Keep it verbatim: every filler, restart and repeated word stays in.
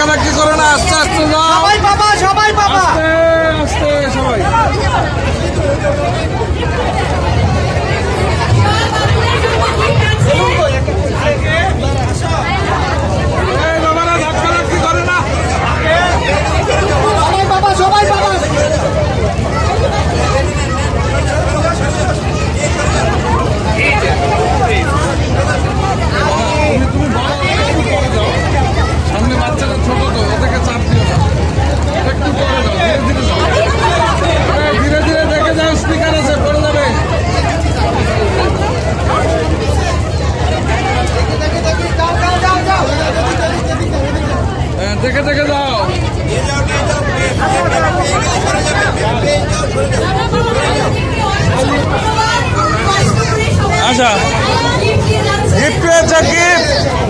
ধাক্কাধাক্কি করে না, আস্তে আস্তে যাও। সবাই বাবা, সবাই বাবা, আস্তে আস্তে সবাই। এই বাবারা ধাক্কাধাক্কি করে না। সবাই বাবা, সবাই বাবা। সামনে বাচ্চাটা ছোট তো, ওদেরকে চাপ দিও না, একটু পরে যাও, ধীরে ধীরে যাও, ধীরে ধীরে দেখে যাও, স্পিকার আছে, পড়ে যাবে। হ্যাঁ, দেখে দেখে যাও। আচ্ছা, গিফট পেয়েছে, গিফট।